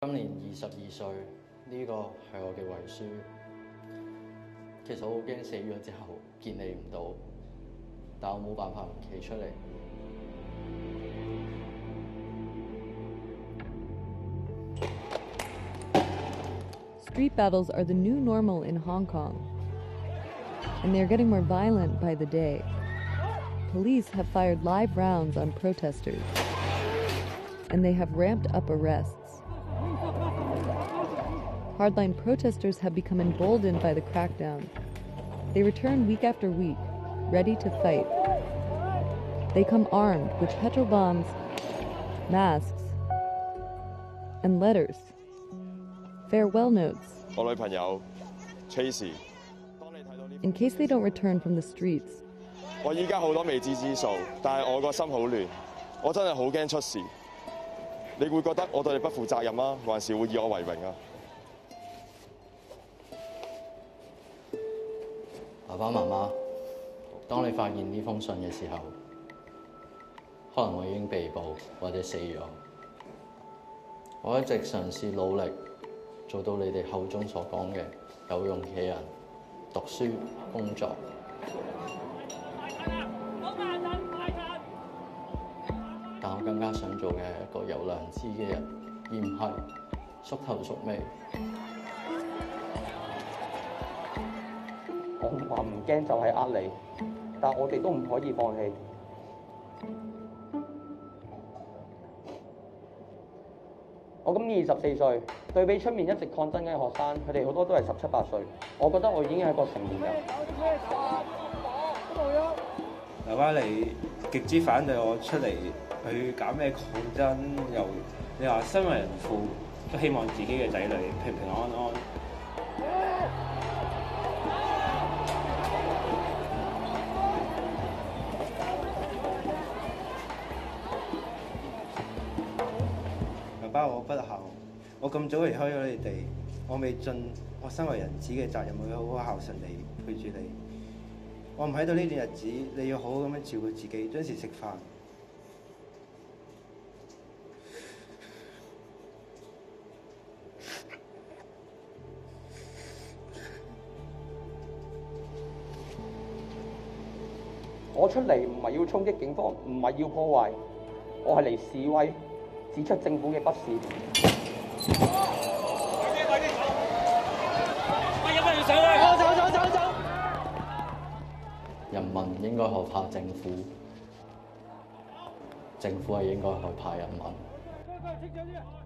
今年22歲，呢個係我嘅遺書。其實我好驚死咗之後見你唔到，但我冇辦法唔企出嚟。 Street battles are the new normal in Hong Kong, and they're getting more violent by the day. Police have fired live rounds on protesters, and they have ramped up arrests. Hardline protesters have become emboldened by the crackdown. They return week after week, ready to fight. They come armed with petrol bombs, masks, and letters. Farewell notes. 我女朋友 Chase， In case they don't return from the streets. 我依家好多未知之數，但係我個心好亂，我真係好驚出事。你會覺得我對你不負責任啊，還是會以我為榮啊？ 爸爸媽媽，當你發現呢封信嘅時候，可能我已經被捕或者死咗。我一直嘗試努力做到你哋口中所講嘅有用嘅人，讀書、工作。但我更加想做嘅係一個有良知嘅人，而唔係縮頭縮尾。 我唔話唔驚就係呃你，但我哋都唔可以放棄。我今年24歲，對比出面一直抗爭嘅學生，佢哋好多都係17、18歲。我覺得我已經係一個成年人。 爸爸，你極之反對我出嚟去搞咩抗爭？又你話身為人父，都希望自己嘅仔女平平安安。爸爸，我不孝，我咁早離開咗你哋，我未盡我身為人子嘅責任，去好好孝順你，陪住你。我唔喺度呢段日子，你要好好咁樣照顧自己，準時食飯。 我出嚟唔係要衝擊警方，唔係要破壞，我係嚟示威，指出政府嘅不是。走！ 人民應該害怕政府，政府係應該害怕人民。